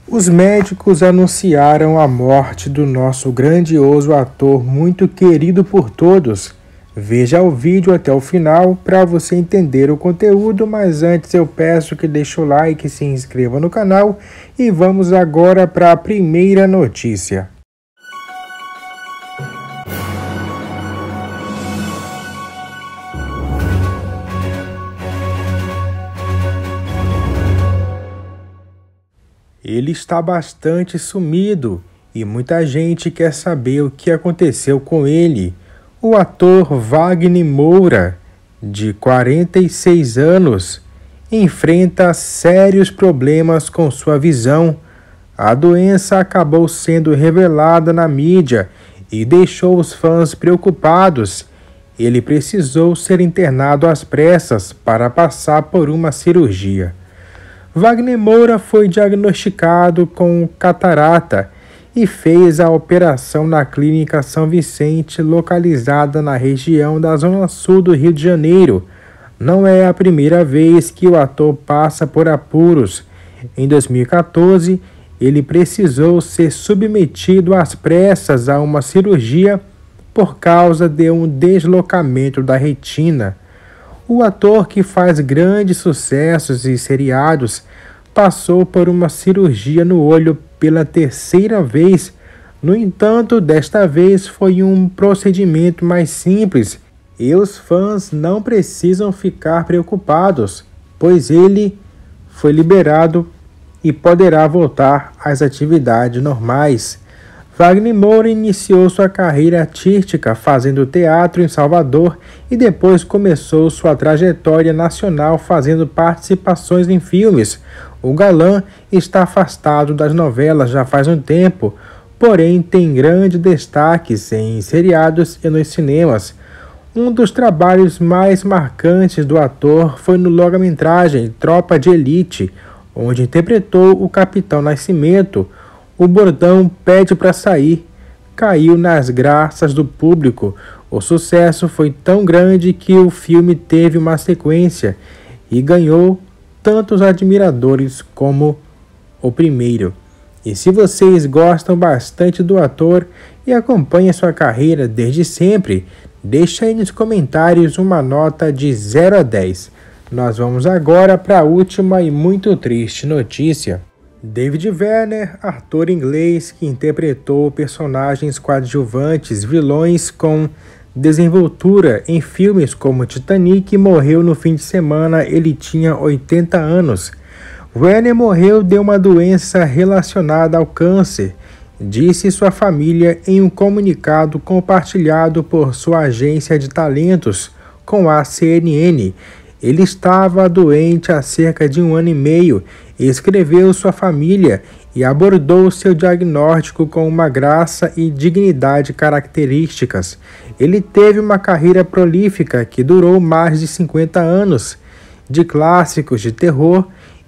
Os médicos anunciaram a morte do nosso grandioso ator muito querido por todos. Veja o vídeo até o final para você entender o conteúdo, mas antes eu peço que deixe o like e se inscreva no canal e vamos agora para a primeira notícia. Ele está bastante sumido e muita gente quer saber o que aconteceu com ele. O ator Wagner Moura, de 46 anos, enfrenta sérios problemas com sua visão. A doença acabou sendo revelada na mídia e deixou os fãs preocupados. Ele precisou ser internado às pressas para passar por uma cirurgia. Wagner Moura foi diagnosticado com catarata e fez a operação na Clínica São Vicente, localizada na região da Zona Sul do Rio de Janeiro. Não é a primeira vez que o ator passa por apuros. Em 2014, ele precisou ser submetido às pressas a uma cirurgia por causa de um deslocamento da retina. O ator, que faz grandes sucessos e seriados, passou por uma cirurgia no olho pela terceira vez. No entanto, desta vez foi um procedimento mais simples e os fãs não precisam ficar preocupados, pois ele foi liberado e poderá voltar às atividades normais. Wagner Moura iniciou sua carreira artística fazendo teatro em Salvador e depois começou sua trajetória nacional fazendo participações em filmes. O galã está afastado das novelas já faz um tempo, porém tem grandes destaques em seriados e nos cinemas. Um dos trabalhos mais marcantes do ator foi no longa-metragem Tropa de Elite, onde interpretou o Capitão Nascimento. O bordão "pede para sair" caiu nas graças do público. O sucesso foi tão grande que o filme teve uma sequência e ganhou tantos admiradores como o primeiro. E se vocês gostam bastante do ator e acompanham sua carreira desde sempre, deixa aí nos comentários uma nota de 0 a 10. Nós vamos agora para a última e muito triste notícia. David Warner, ator inglês que interpretou personagens coadjuvantes, vilões com desenvoltura em filmes como Titanic, morreu no fim de semana. Ele tinha 80 anos. Warner morreu de uma doença relacionada ao câncer, disse sua família em um comunicado compartilhado por sua agência de talentos com a CNN. Ele estava doente há cerca de 1 ano e meio, escreveu sua família e abordou seu diagnóstico com uma graça e dignidade características. Ele teve uma carreira prolífica que durou mais de 50 anos, de clássicos de terror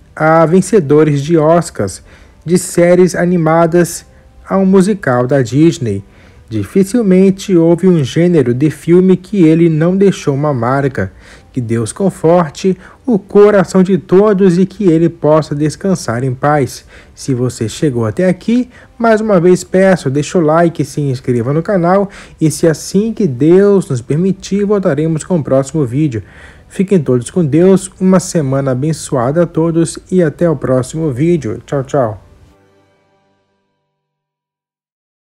a vencedores de Oscars, de séries animadas a um musical da Disney. Dificilmente houve um gênero de filme que ele não deixou uma marca. Que Deus conforte o coração de todos e que ele possa descansar em paz. Se você chegou até aqui, mais uma vez peço, deixa o like e se inscreva no canal. E se assim que Deus nos permitir, voltaremos com o próximo vídeo. Fiquem todos com Deus, uma semana abençoada a todos e até o próximo vídeo. Tchau, tchau.